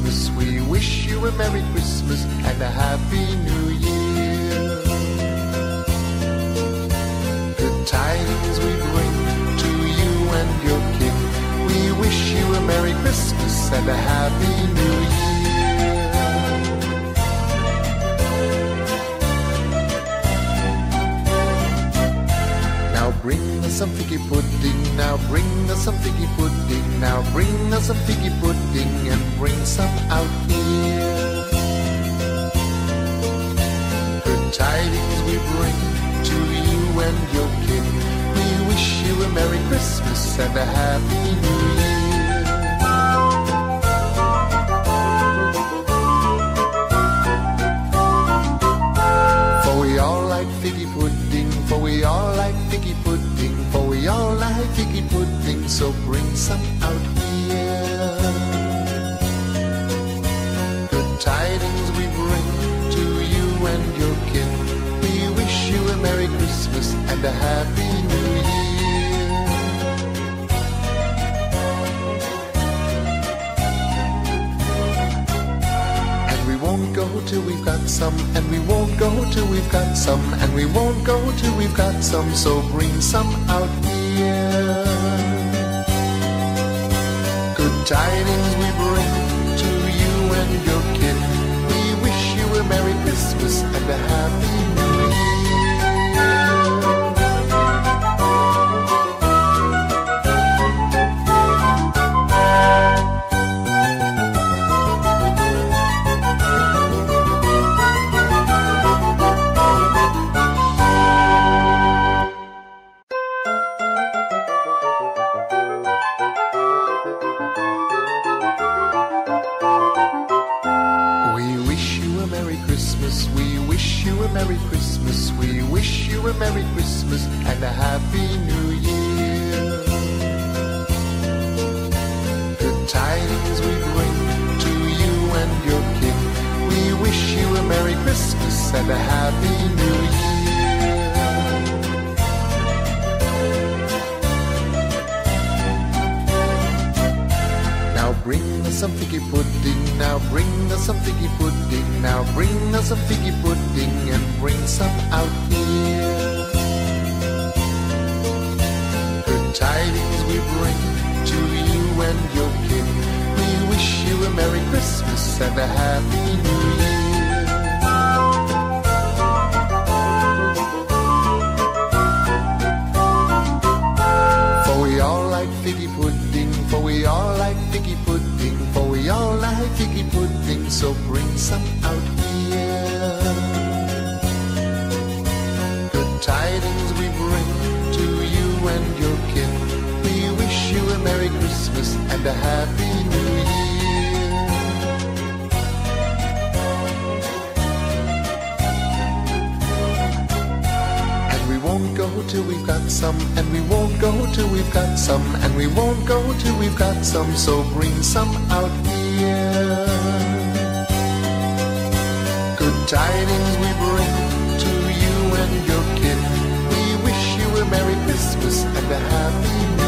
Christmas. We wish you a Merry Christmas and a Happy New Year. Good tidings we bring to you and your king. We wish you a Merry Christmas and a Happy New Year. Now bring us some figgy pudding, now bring us some figgy pudding, now bring us some figgy pudding and bring some out here. Good tidings we bring to you and your king. We wish you a Merry Christmas and a Happy New Year. For we all like figgy pudding, for we all like figgy pudding, for we all like figgy pudding, so bring some out here. Good tidings we bring to you and your kin. We wish you a Merry Christmas and a Happy New Year. And we won't go till we've got some, and we won't go till we've got some, and we won't go till we've got some, so bring some out here. Good tidings we bring to you and your kin. We wish you a Merry Christmas and a Happy New Year. Merry Christmas, we wish you a Merry Christmas and a Happy New Year. Good tidings we bring to you and your king. We wish you a Merry Christmas and a Happy New Year. Now bring us some figgy pudding, now bring us some figgy pudding, now bring us some figgy pudding and bring some out here. Good tidings we bring to you and your king. We wish you a Merry Christmas and a Happy New Year. For we all like figgy pudding, for we all like figgy pudding, for we all like figgy pudding, so bring some out here. Good tidings we bring to you and your kin. We wish you a Merry Christmas and a Happy New Year. And we won't go till we've got some, and we won't go till we've got some, and we won't go till we've got some, so bring some out here. Good tidings we bring to you and your kin. We wish you a Merry Christmas and a Happy New Year.